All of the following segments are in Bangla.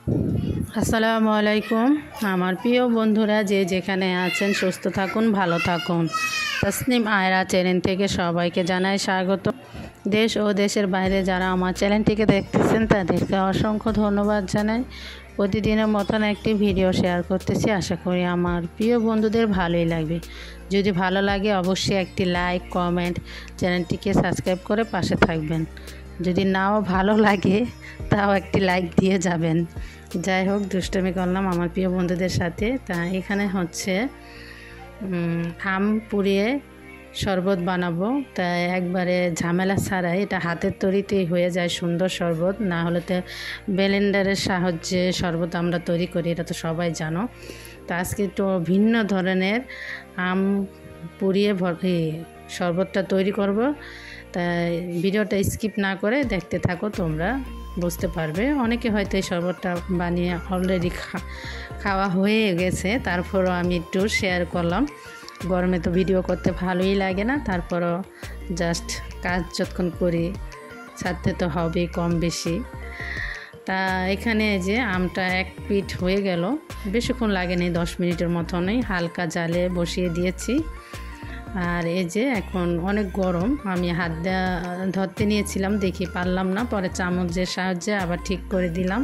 আসসালামু আলাইকুম আমার প্রিয় বন্ধুরা, যে যেখানে আছেন সুস্থ থাকুন, ভালো থাকুন। তাসনিম আয়রা চ্যানেল থেকে সবাইকে জানাই স্বাগত। দেশ ও দেশের বাইরে যারা আমার চ্যানেলটিকে দেখতেছেন তাদেরকে অসংখ্য ধন্যবাদ জানাই। প্রতিদিনের মতন একটি ভিডিও শেয়ার করতেছি, আশা করি আমার প্রিয় বন্ধুদের ভালোই লাগবে। যদি ভালো লাগে অবশ্যই একটি লাইক, কমেন্ট, চ্যানেলটিকে সাবস্ক্রাইব করে পাশে থাকবেন। যদি নাও ভালো লাগে তাও একটি লাইক দিয়ে যাবেন। যাই হোক, দুষ্টমি করলাম আমার প্রিয় বন্ধুদের সাথে। তা এখানে হচ্ছে আম পুড়িয়ে শরবত বানাবো। তাই একবারে ঝামেলা ছাড়াই, এটা হাতের তৈরিতেই হয়ে যায় সুন্দর শরবত। না হলে তো ব্লেন্ডারের সাহায্যে শরবত আমরা তৈরি করি, এটা তো সবাই জানো। তা আজকে একটু ভিন্ন ধরনের আম পুড়িয়ে শরবতটা তৈরি করব। তাই ভিডিওটা স্কিপ না করে দেখতে থাকো, তোমরা বুঝতে পারবে। অনেকে হয়তো এই শরবতটা বানিয়ে অলরেডি খাওয়া হয়ে গেছে, তারপরও আমি একটু শেয়ার করলাম। গরমে তো ভিডিও করতে ভালোই লাগে না, তারপরও জাস্ট কাজ যতক্ষণ করি ছাড়তে তো হবে কম বেশি। তা এখানে যে আমটা এক পিঠ হয়ে গেল, বেশিক্ষণ লাগেনি, 10 মিনিটের মতনই হালকা জালে বসিয়ে দিয়েছি। আর এই যে এখন অনেক গরম, আমি হাত ধরতে নিয়েছিলাম, দেখি পারলাম না, পরে চামচের সাহায্যে আবার ঠিক করে দিলাম।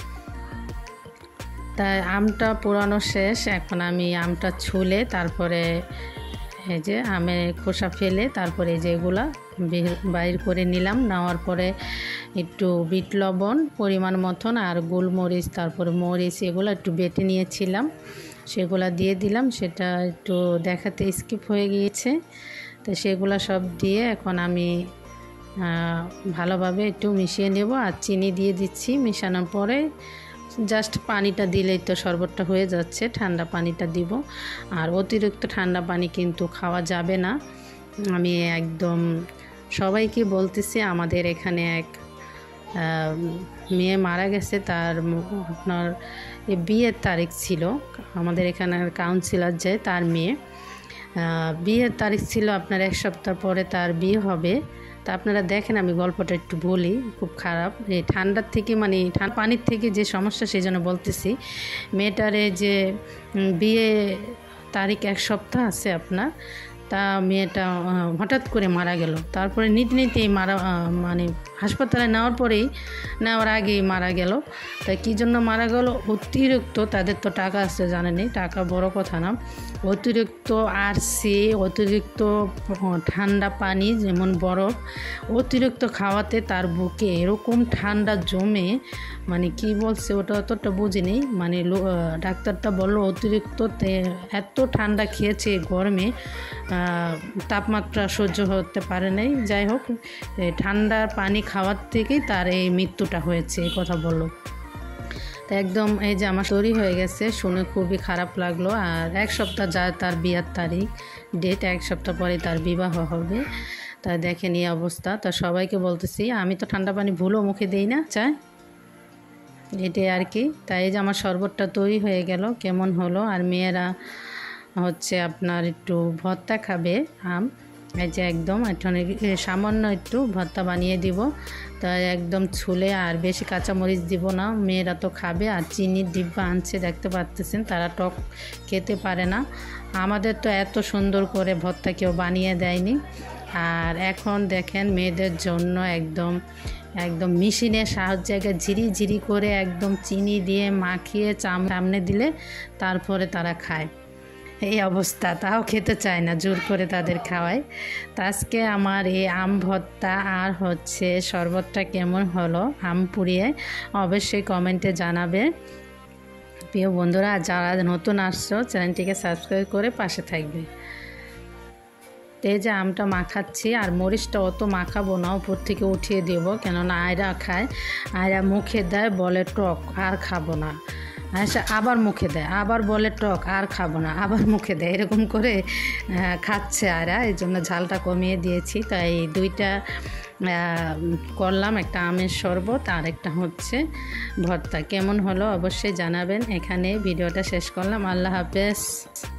তাই আমটা পোড়ানো শেষ। এখন আমি আমটা ছুলে তারপরে এই যে আমের খোসা ফেলে তারপরে এই যে এগুলা বাইর করে নিলাম। নেওয়ার পরে একটু বিট লবণ পরিমাণ মতন আর গোলমরিচ, তারপরে মরিচ, এগুলো একটু বেটে নিয়েছিলাম, সেগুলা দিয়ে দিলাম। সেটা একটু দেখাতে স্কিপ হয়ে গিয়েছে। তো সেগুলা সব দিয়ে এখন আমি ভালোভাবে একটু মিশিয়ে নেব। আর চিনি দিয়ে দিচ্ছি। মিশানোর পরে জাস্ট পানিটা দিলেই তো শরবতটা হয়ে যাচ্ছে। ঠান্ডা পানিটা দিব, আর অতিরিক্ত ঠান্ডা পানি কিন্তু খাওয়া যাবে না। আমি একদম সবাইকে বলতেছি, আমাদের এখানে এক মেয়ে মারা গেছে, তার আপনার বিয়ের তারিখ ছিল। আমাদের এখানের কাউন্সিলর যে তার মেয়ে, বিয়ের তারিখ ছিল আপনার 1 সপ্তাহ পরে তার বিয়ে হবে। তা আপনারা দেখেন, আমি গল্পটা একটু বলি, খুব খারাপ। এই ঠান্ডার থেকে মানে পানির থেকে যে সমস্যা, সেই জন্য বলতেছি। মেয়েটারে যে বিয়ে তারিখ 1 সপ্তাহ আছে আপনার, তা মেয়েটা হঠাৎ করে মারা গেল। তারপরে নিতেই মানে হাসপাতালে নেওয়ার আগেই মারা গেল। তাই কী জন্য মারা গেল? অতিরিক্ত, তাদের তো টাকা আছে জানেনি, টাকা বড় কথা না, অতিরিক্ত আরসি, অতিরিক্ত ঠান্ডা পানি যেমন বরফ অতিরিক্ত খাওয়াতে তার বুকে এরকম ঠান্ডা জমে, মানে কি বলছে ওটা অতটা বুঝিনি, মানে ডাক্তারটা বললো অতিরিক্ত এত ঠান্ডা খেয়েছে গরমে, তাপমাত্রা সহ্য হতে পারে নাই। যাই হোক, ঠান্ডা পানি খাওয়ার থেকেই তার এই মৃত্যুটা হয়েছে, এই কথা বললো। তো একদম এই যে আমার তৈরি হয়ে গেছে, শুনে খুবই খারাপ লাগলো। আর 1 সপ্তাহ যায় তার বিয়ের তারিখ, ডেট 1 সপ্তাহ পরে তার বিবাহ হবে। তাই দেখেন এই অবস্থা। তা সবাইকে বলতেছি, আমি তো ঠান্ডা পানি ভুলও মুখে দিই না, চাই এটাই আর কি। তাই এই যে আমার শরবতটা তৈরি হয়ে গেল, কেমন হলো। আর মেয়েরা হচ্ছে আপনার একটু ভর্তা খাবে আম, এই যে একদম সামান্য একটু ভর্তা বানিয়ে দিব। তাই একদম ছুলে, আর বেশি কাঁচামরিচ দিব না, মেয়েরা তো খাবে। আর চিনির ডিব্বা আনছে, দেখতে পাচ্ছেন, তারা টক খেতে পারে না। আমাদের তো এত সুন্দর করে ভর্তা কেউ বানিয়ে দেয়নি। আর এখন দেখেন মেয়েদের জন্য একদম মেশিনের সাহায্যে ঝিরি করে একদম চিনি দিয়ে মাখিয়ে সামনে দিলে তারপরে তারা খায়। এই অবস্থা, তাও খেতে চায় না, জোর করে তাদের খাওয়ায়। তো আজকে আমার এই আম ভর্তা আর হচ্ছে শরবতটা কেমন হলো আম পুড়িয়ে, অবশ্যই কমেন্টে জানাবে প্রিয় বন্ধুরা। যারা নতুন আসছো চ্যানেলটিকে সাবস্ক্রাইব করে পাশে থাকবে। এই যে আমটা মাখাচ্ছি, আর মরিচটা অত মাখাবো না, উপর থেকে উঠিয়ে দেবো, কেননা আয়রা খায়, আয়রা মুখে দেয়, বলে টক, আর খাবো না। আচ্ছা, আবার মুখে দেয়, আবার বলে টক, আর খাবো না, আবার মুখে দেয়, এরকম করে খাচ্ছে আয়রা। এই জন্য ঝালটা কমিয়ে দিয়েছি। তাই 2টা করলাম, একটা আমের শরবত আর একটা হচ্ছে ভর্তা। কেমন হলো অবশ্যই জানাবেন। এখানে ভিডিওটা শেষ করলাম। আল্লাহ হাফেজ।